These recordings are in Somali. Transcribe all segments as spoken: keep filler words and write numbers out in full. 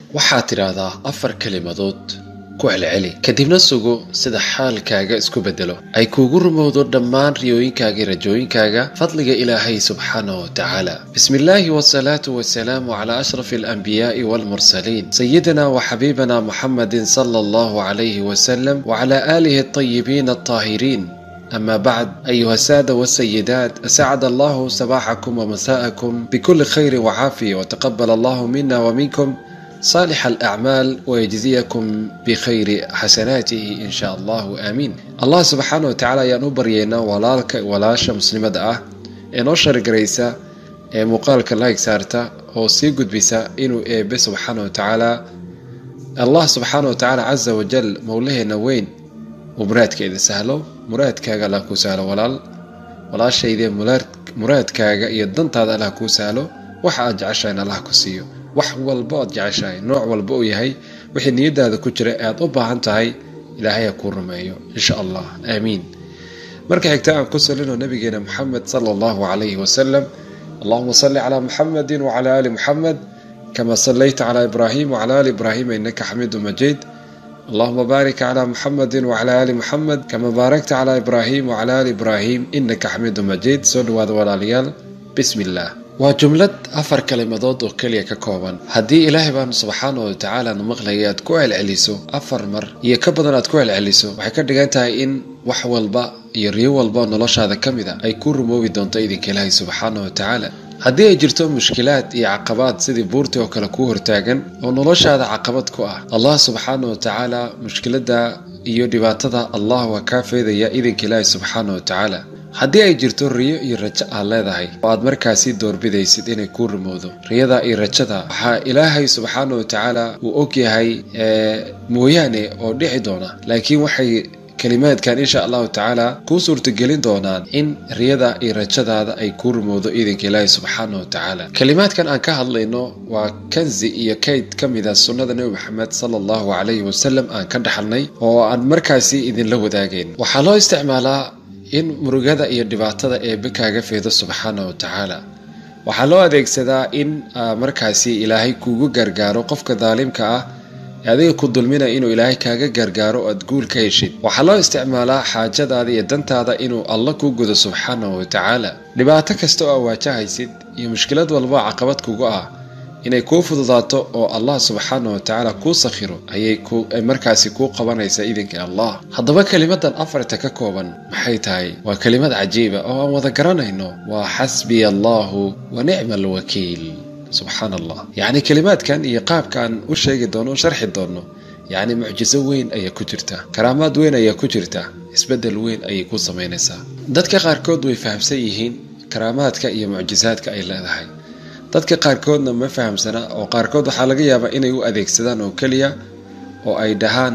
waxaad tiraahdaa afar kalimadood ku celceli kadibna sugo sida xaalkaaga isku bedelo ay kuugu rumowdo dhammaan riyooyinkaaga iyo rajooyinkaaga fadliga ilaahay subxaanahu wa tacaala bismillaahi wasalaatu wasalaamu calaa ashrafi alanbiyaa'i waalmursaliin sayidina wa xabiibina muxammadin sala allahu calayhi wasalam wacalaa aalihi alطayibiin alطaahiriin أما بعد أيها السادة والسيدات أسعد الله صباحكم ومساءكم بكل خير وعافية وتقبل الله منا ومنكم صالح الأعمال ويجزيكم بخير حسناته إن شاء الله آمين. الله سبحانه وتعالى ينبرينا ولالك ولاشا مسلمة دعاه إنوشر قريسا مقالك لايك سارتا أو سيقود بيسا إنو إيه سبحانه وتعالى الله سبحانه وتعالى عز وجل موليه نوين ومرادك إذا سهلو مرادك الله كو سهلو ولال ولا شيء ذي مرادك يدنت هذا الله كو سهلو وحاج عشان الله كو سيو wax walba aad jeceshahay nooc walba uu yahay wixii niyadaada ku jira aad u baahan tahay ilaahay ku rumeeyo insha Allah aamiin. marka xigta aan ku salino nabigeena Muhammad sallallahu alayhi wa sallam Allahumma salli ala Muhammadin wa ala ali Muhammad kama sallaita ala Ibrahim wa ala ali Ibrahim innaka Hamidum Majid. Allahumma barik ala Muhammadin wa ala ali Muhammad kama barakta ala Ibrahim wa ala ali Ibrahim innaka Hamidum Majid. Salawatu walaaliyaal bismillah. waa jumlad afar kalimadood oo kaliya ka kooban. haddii ilaahay baan subxaanahu wa tacaala nu maqlaya aad ku celceliso afar mar iyo ka badan aad ku celceliso waxay ka dhigan tahay in wax walba iyo riyo walba noloshaada ka mid ah ay ku rumoobi doonto idinka ilaahay subxaanahu wa tacaala. haddii ay jirto mushkilaad iyo caqabaad sidii buurta oo kale ku hortaagan oo noloshaada caqabad ku ah, Allah subxaanahu wa tacaala mushkilada iyo dhibaatada Allah waa ka feedaya idinka ilaahay subxaanahu wa tacaala. haddii ay jirto riyo iyo rajo aad leedahay oo aad markaasi doorbidaysid inay ku rumowdo riyada iyo rajada, waxaa ilaahay subxaanahu wa tacaala uu og yahay mooyaane oo dhici doona, laakiin waxay kalimaadkan insha allahu tacaala kuu suurtagelin doonaan in riyada iyo rajadaada ay ku rumowdo idinka ilaahay subxaanahu wa tacaala. kalimaadkan aan ka hadlayno waa kanzi iyo kayd ka mid ah sunnada nebi maxamed sala allahu calayhi wasalam aan ka dhaxalnay oo aan markaasi idinla wadaagayn. waxaa loo isticmaalaa in murugada iyo dhibaatada eebbe kaaga feedo subxaanahu wa tacaala. waxaa loo adeegsadaa in markaasi ilaahay kuugu gargaaro qofka daalimka ah ee adiga ku dulminaya inuu ilaahay kaaga gargaaro oo aad guul ka heshid. waxaa loo isticmaalaa xaajadaada iyo dantaada inuu alla kuu gudo subxaanahu wa tacaala. dhibaato kasta oo waajahaysid iyo mushkilad walba caqabad kugu ah inay kuu fududaato oo Allah subxaanahu wa tacaala kuu sakhiro ayay ku markaasi kuu qabanaysaa idinka Allah. haddaba kalimadan afarta ka kooban maxay tahay? waa kalimad cajiiba oo aan wada garanayno. waa xasbi Allahu wa ni'mal wakiil. subxaan Allah. yacni kalimaadkan iyo qaabkan u sheegi doono sharxi doono yacni mucjiso weyn ayaa ku jirta, karaamaad weyn ayaa ku jirta, isbedel weyn ayay ku samaynaysaa. dadka qaarkood way fahamsan yihiin karaamaadka iyo mucjisaadka ay leedahay, dadka qaarkoodna ma fahamsana oo qaarkood waxaa laga yaabaa inay u adeegsadaan oo kaliya oo ay dhahaan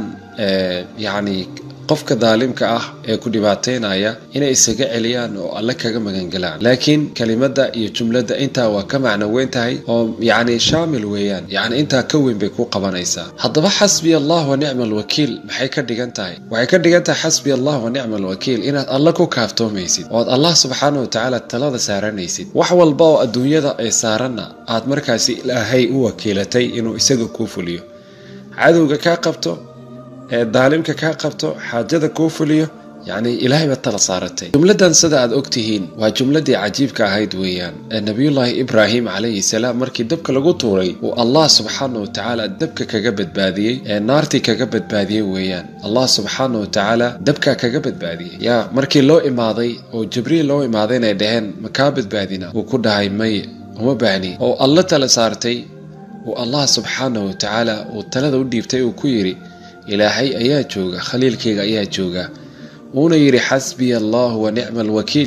yacni qofka daalimka ah ee ku dhibaateynaya inay isaga celiyaan oo alle kaga magangalaan. laakiin kalimada iyo jumlada intaa waa ka macno weyn tahay oo yacni shaamil weeyaan, yacni intaa ka weyn bay ku qabanaysaa. haddaba xasbi Allah wa ni'mal wakiil maxay ka dhigan tahay? waxay ka dhigan tahay xasbi Allah wa ni'mal wakiil inaad alle ku kaaftoomaysid oo aad Allah subxaanahu wa tacaala talada saaranaysid. wax walba oo adduunyada ay saarana aad markaasi ilaahay u wakiilatay inuu isaga kuu fuliyo. cadowga kaa qabto ee daalimka ka qabto xaajada kuu fuliyo, yani ilaahay ba tala saaratay. jumladan sida aad ogtihiin waa jumladii cajiibka ahayd weeyaan ee nabiyullaahi Ibrahim calayhi salaam markii dabka lagu tuuray oo Allah subxaanahu wa tacaala dabka kaga badbaadiyay ee naartii kaga badbaadiyay weeyaan. Allah subxaanahu wa tacaala dabka kaga badbaadiyay yaa markii loo imaaday oo Jibriil loo imaaday inay dhaheen ma ka badbaadina uu ku dhahay may uma baahni oo Allah tala saartay oo Allah subxaanahu wa tacaala uu talada u dhiibtay uu ku yiri ilaahay ayaa jooga, khaliilkayga ayaa jooga, uuna yiri xasbi Allah wa ni'mal wakiil.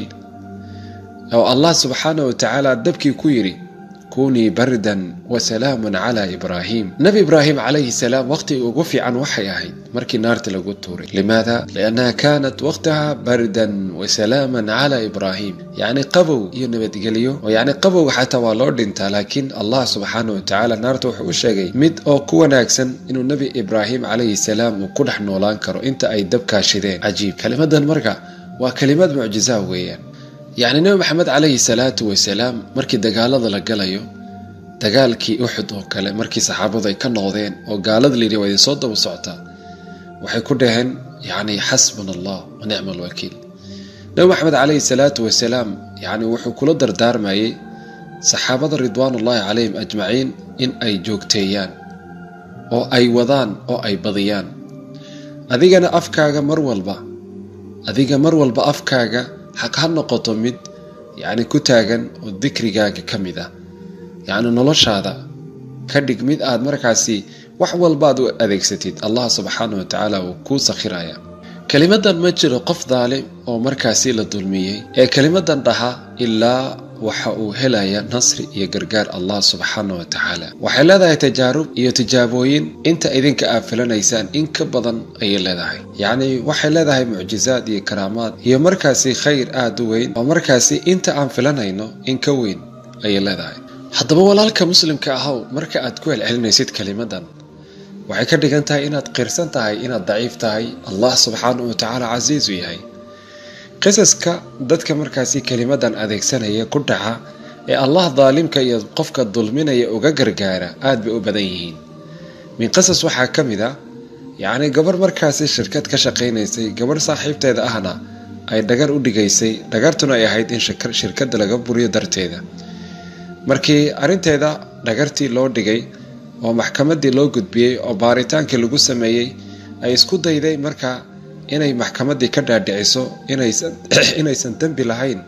oo Allah subxaanahu wa tacaala dabkii ku yiri kuni bardan wa salaamun ala Ibrahim. nabi Ibrahim calayhi salaam waqti ugu fiican waxay ahayd markii naarta lagu tuuray. limaada? liannaha kaanat waqtaha bardan wa salaaman ala Ibrahim, yani qabow iyo nabadgelyo oo yani qabow xataa waa loo dhintaa, laakiin Allah subxaanahu wa tacaala naarta wuxuu u sheegay mid oo ku wanaagsan inuu nabi Ibrahim calayhi salaam uu ku dhex noolaan karo inta ay dabkaa shideen. cajiib. kalimadan marka waa kalimad mucjiza weeyaan. يعني نبي محمد عليه الصلاة والسلام مركي دقالة لقليو dagaalkii Uhud oo kale markii saxaabadu ay ka noqdeen oo gaalada liiri way soo daba soctaa waxay ku dhaheen yani xasbunallah wa ni'mal wakiil. nabi maxamed alayhi salaatu wasalaam yani wuxuu kula dardaarmayay saxaabada ridwaanullaahi calayhim ajmaciin in ay joogteeyaan oo ay wadaan oo ay badiyaan. adigana afkaaga mar walba adiga mar walba afkaaga xaq ha noqoto mid yani ku taagan oo dhikrigaaga kamid ah, yani noloshaada ka dhig mid aad markaasi wax walba aad u adeegsatid Allah subhanahu wa ta'ala uu ku sakhiraya. kalimadan ma jiro qof daalim oo markaasi la dulmiyay ee kalimadan dhaha ilaa waxa uu helaya nasri iyo gargaar Allah subhanahu wa ta'ala. waxay leedahay tajaarub iyo tijaabooyin inta idinka aafilanaysaan in ka badan ay leedahay, yani waxay leedahay mucjizaad iyo karaamaad iyo markaasi khayr aad u weyn oo markaasi inta aan filanayno in ka weyn ay leedahay. haddaba walaalka muslimka ah marka aad ku celcelinaysid kalimadan waxay ka dhigan tahay inaad qirsan tahay inaad daciif tahay, Allah subhanahu wa ta'ala aziiz yahay. qisaska dadka markaasi kalimadan adeegsanaya ku dhaca ee Allah daalimka iyo qofka dulminaya uga gargaara aad bay u badan yihiin. min qisas waxa kamida yani gabar markaasi shirkad ka shaqeynaysay, gabar saaxiibteeda ahna ay dhagar u dhigaysay, dhagartuna ay ahayd in shirkadda laga buriyo darteeda. markii arinteeda dhagartii loo dhigay oo maxkamadii loo gudbiyay oo baaritaankii lagu sameeyay ay isku dayday marka inay maxkamadii ka dhaadhiciso inaysan inaysan dambi lahayn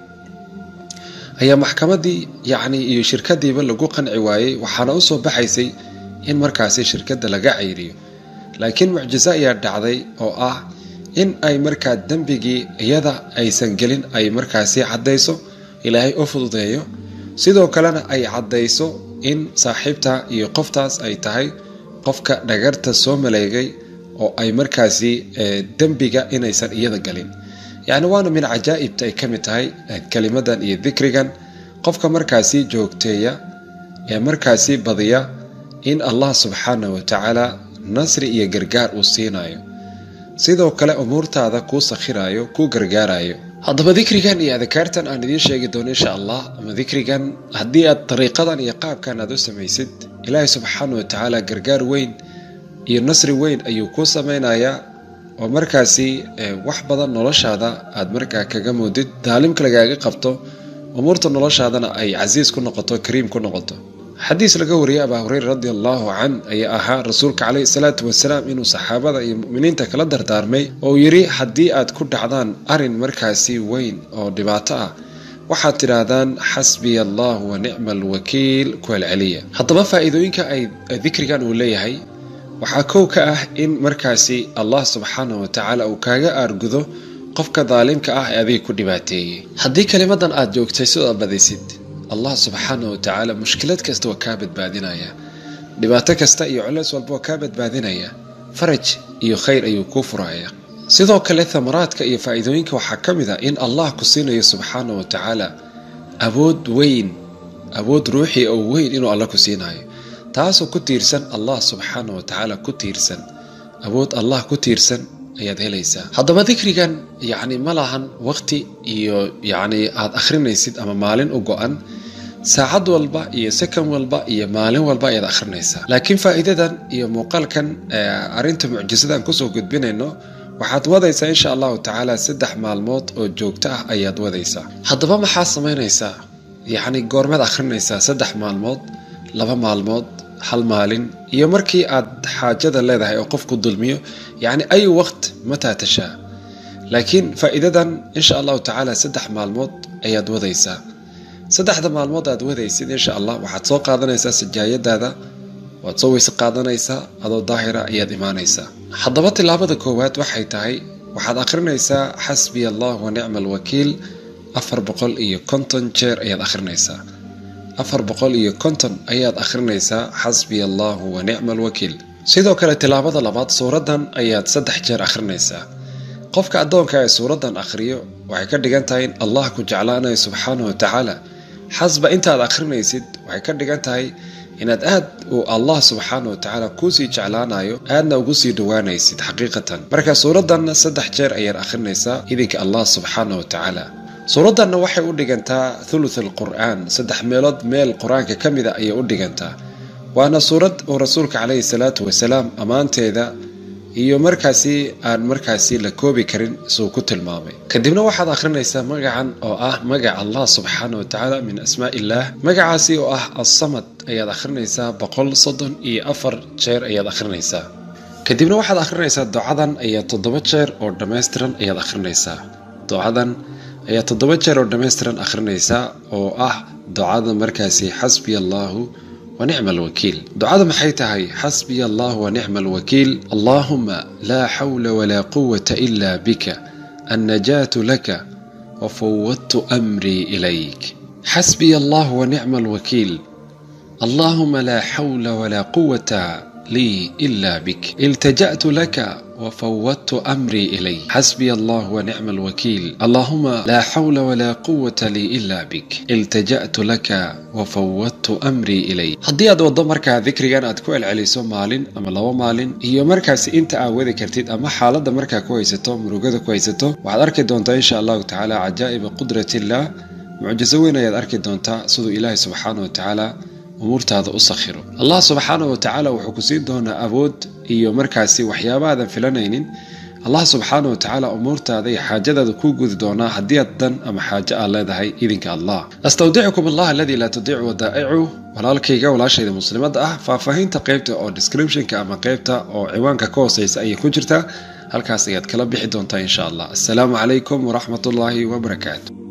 ayaa maxkamadii yani iyo shirkadiiba lagu qanci waayay, waxaana u soo baxaysay in markaasi shirkadda laga cayriyo. laakiin mucjizo ayaa dhacday oo ah in ay markaa dambigii iyada aysan gelin ay markaasi cadayso, ilaahay u fududeeyo, sidoo kalena ay cadayso in saaxiibta iyo qoftaas ay tahay qofka dhagarta soo maleegay oo ay markaasi dambiga inaysan iyada galin. yani waana min cajaa'ibta ay kamid tahay kalimadan iyo dhikrigan qofka markaasi joogteeya ee markaasi badiya in Allah subhanahu wa ta'ala nasri iyo gargaar uu siinayo, sidoo kale umuurtaada ku sakhirayo ku gargaarayo. haddaba dhikrigan iyo adkaartan aan idin sheegi doono insha Allah, ama dhikrigan haddii aad tariiqadan iyo qaabkan aad u samaysid Ilaahay subhanahu wa ta'ala gargaar weyn iyo nasri weyn ayuu ku sameeynaya oo markaasi wax badan noloshaada aad markaa kaga moodid daalimka lagaaga qabto, umuurta noloshaadana ay aziiz ku noqoto, kariim ku noqoto. xadiis laga wariyay Abu Hurayra radiyallahu an ayaa ahaa rasuulka calayhi salaatu wasalaam inuu saxaabada iyo mu'miniinta kala dardaarmay oo yiri haddii aad ku dhacdaan arin markaasi weyn oo dhibaato ah waxaad tidhaahdaan xasbiya Allah wa ni'mal wakiil ku celceliya. haddaba faa'iidooyinka ay dhikrigan uu leeyahay waxaa kow ka ah in markaasi Allah subhanahu wa ta'ala uu kaaga aargudo qofka daalimka ah ee adiga ku dhibaateeyay. haddii kalimadan aad joogtay sida badisid Allah subhanahu wa ta'ala mushkilad kasta waa ka badbaadinaya, dhibaato kasta iyo culays walba waa ka badbaadinaya, faraj iyo khayr ayuu ku furaya. sidoo kale thamaraadka iyo faa'iidooyinka waxaa kamid ah in Allah ku siinayo subhanahu wa ta'ala awood weyn, awood ruuxi oo weyn inuu Allah ku siinayo, taasoo ku tiirsan Allah subhanahu wa ta'ala ku tiirsan awood Allah ku tiirsan ayaad helaysaa. haddaba dhikrigan yani malahan waqti iyo yani aad akhrinaysid ama maalin u go'an, saacad walba iyo second walba iyo maalin walba ayaad akhrinaysaa. laakiin faa'iidadan iyo muuqaalkan arinta mucjisadan kusoo gudbinayno waxaad wadaysaa insha Allah ta'ala saddex maalmood oo joogto ah ayaad wadaysaa. haddaba maxaa samaynaysaa? yani goormaad akhrinaysaa? saddex maalmood, laba maalmood, hal maalin, iyo markii aad xaajada leedahay oo qofku dulmiyo, yani ay waqt mata tashaa. laakiin faa'iidadan insha Allah ta'ala saddex maalmood ayaad wadaysaa. saddexda maalmood aad wadaysid insha Allah waxaad soo qaadanaysaa sajaayadaada, waad soo weyse qaadanaysaa, adoo daahira ayaad imaanaysaa. haddaba tilaabada koowaad waxay tahay waxaad akhrinaysaa xasbiya Allah wa ni'mal wakiil afar boqol iyo konton jeer ayaad akhrinaysaa. afar boqol iyo konton ayaad akhrinaysaa xasbiya Allah wa ni'mal wakiil. sidoo kale tilaabada labaad suuradan ayaad saddex jeer akhrinaysaa. qofka adoonka ee suuradan akhriyo waxay ka dhigan tahay in Allah ku jeclaanayo subhanahu wa ta'ala. xasba intaad akhrinaysid waxay ka dhigan tahay inaad aad uu Allah subhanahu wa ta'ala ku sii jeclaanayo, aadna ugu sii dhawaanaysid xaqiiqatan. marka suuradan saddex jeer ayaad akhrinaysaa idinka Allah subhanahu wa ta'ala. suuradana waxay u dhigantaa thuluth alqur'aan saddex meelood meel quraanka kamida ay u dhigantaa waana suurad oo rasuulka kaleey salaatu wasalaam amaanteeda iyo markaasi aan markaasi la koobi karin soo ku tilmaamay kadibna waxaad akhrinaysaa magacan oo ah magaca Allah subhanahu wa ta'ala min asmaa'illah magacaasi oo ah as-samad ayaad akhrinaysaa boqol soddon iyo afar jeer ayaad akhrinaysaa kadibna waxaad akhrinaysaa ducadan ayaa toddoba jeer oo dhameystiran ayaad akhrinaysaa ducadan ayaa toddoba jeer oo dhameystiran akhrinaysaa oo ah ducada markaasi xasbi Allahu ونعم الوكيل دعاء محيتها حسبي الله ونعم الوكيل اللهم لا حول ولا قوة إلا بك النجاة لك وفوضت أمري إليك حسبي الله ونعم الوكيل اللهم لا حول ولا قوة لي إلا بك التجأت لك وفوضت أمري إليك حسبي الله ونعم الوكيل اللهم لا حول ولا قوة لي إلا بك التجأت لك وفوضت أمري إليك هدي أدو الضمركا ذكري أنا أتكوى العليسو مالين أما لو مالين هي مركز إنت أعوذي كرتيد أما حالة مركا كويستو مروقة كويستو وعد أركي دونتا إن شاء الله تعالى عجائب قدرة الله معجزوين يد أركي دونتا صدو إلهي سبحانه وتعالى أمورت هذا أسخره الله سبحانه وتعالى وحكسين دون أبود إيو مركزي وحيابا هذا فلانين الله سبحانه وتعالى أمورت هذه حاجة ذا كوجود دونا هدية دن أما حاجة الله ذا هي إذنك الله أستودعكم الله الذي لا تضيع ودائعه ولا لكيجا ولا شيء مسلمات أه ففهمت قيبته أو description كأما قيبته أو عنوانك كوسيس أي كنجرته هالكاسيات كلا بحدونتا إن شاء الله السلام عليكم ورحمة الله وبركاته.